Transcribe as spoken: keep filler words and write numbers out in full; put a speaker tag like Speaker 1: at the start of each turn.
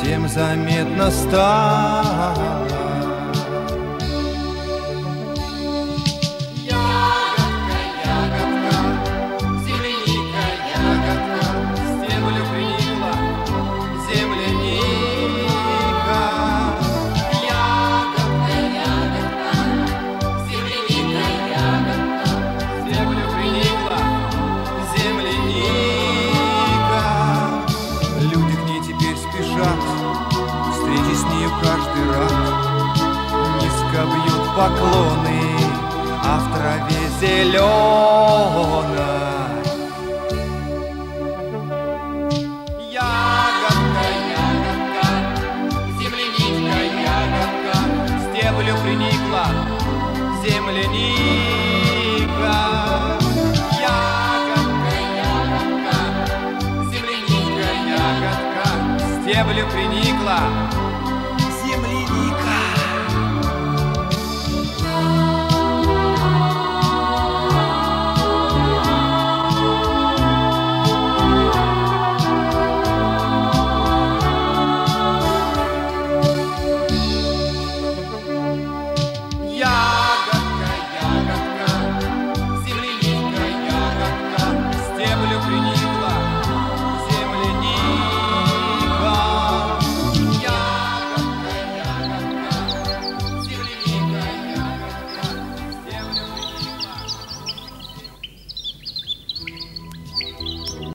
Speaker 1: совсем заметно стало. Ягодка, ягодка, земляника, ягодка, стеблю приникла земляника. Ягодка, ягодка, земляника, ягодка, стеблю приникла земляника. Люди к ней теперь спешат, встречи с нею каждый раз. Низко бьют поклоны, а в траве зеленой ягодка, ягодка, земляника, ягодка, стеблю приникла земляника. Ягодка, ягодка, земляника, ягодка, стеблю приникла